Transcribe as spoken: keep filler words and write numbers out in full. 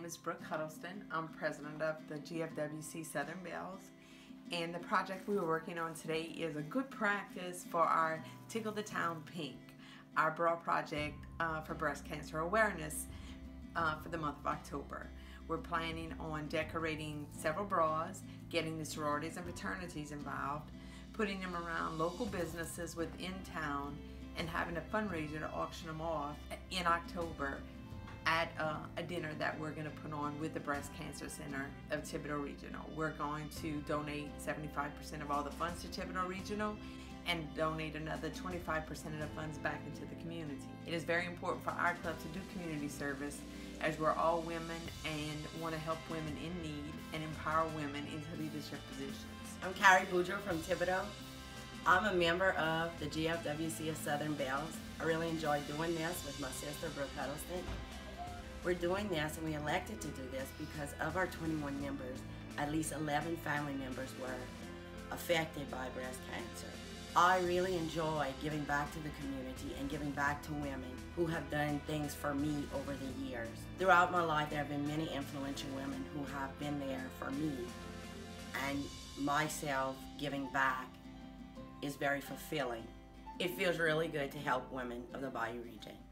is Brooke Huddleston. I'm president of the G F W C Southern Belles. And the project we were working on today is a good practice for our Tickle the Town Pink, our bra project uh, for breast cancer awareness uh, for the month of October. We're planning on decorating several bras, getting the sororities and fraternities involved, putting them around local businesses within town, and having a fundraiser to auction them off in October at uh, a dinner that we're going to put on with the Breast Cancer Center of Thibodaux Regional. We're going to donate seventy-five percent of all the funds to Thibodaux Regional and donate another twenty-five percent of the funds back into the community. It is very important for our club to do community service, as we're all women and want to help women in need and empower women into leadership positions. I'm Carrie Boudreaux from Thibodaux. I'm a member of the G F W C of Southern Belles. I really enjoy doing this with my sister Brooke Huddleston. We're doing this, and we elected to do this because of our twenty-one members, at least eleven family members were affected by breast cancer. I really enjoy giving back to the community and giving back to women who have done things for me over the years. Throughout my life, there have been many influential women who have been there for me, and myself giving back is very fulfilling. It feels really good to help women of the Bayou region.